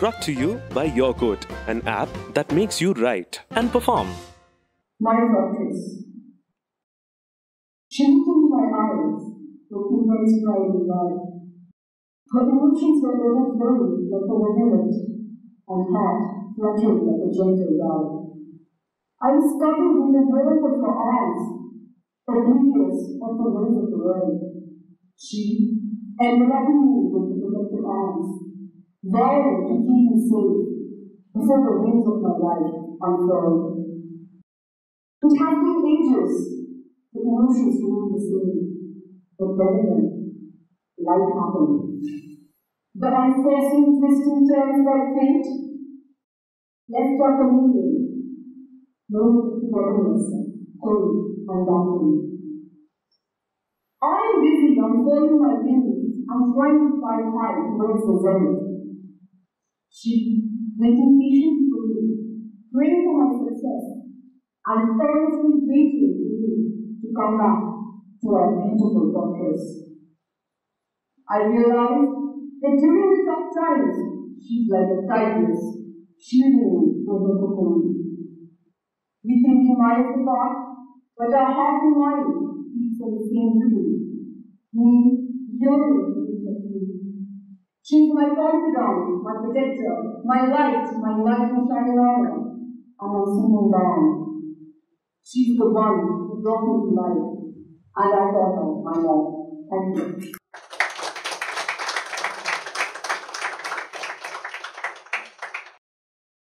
Brought to you by YourQuote, an app that makes you write and perform. My fortress. She looked into my eyes with immense pride and love. Her emotions were overflowing like a rivulet, and heart fluttering like a gentle dove. I was covered in the warmth of her arms, oblivious of the ways of the world. She enveloping me with her protective arms, vowing to keep me safe before the wings of my life unfurled. It has been ages, the emotions remain the same, but then again, life happened. The unforeseen twisting turns by fate left our communion, moment of togetherness, cold and darkened. I am busy unfurling my wings and trying to fly high towards the zenith. She, waiting patiently for me, praying for my success, and earnestly waiting for me to come back to our beautiful fortress. I realized that during the tough times, she's like a tigress, shielding me in her cocoon. We can be miles apart, but our heart and mind beats on the same tune. Me, yearning to meet her feet. She's my confidant, my protector, my light, my knight in shining armor, and my singing bound. She's the one who brought me to life, and I call her my love. Thank you.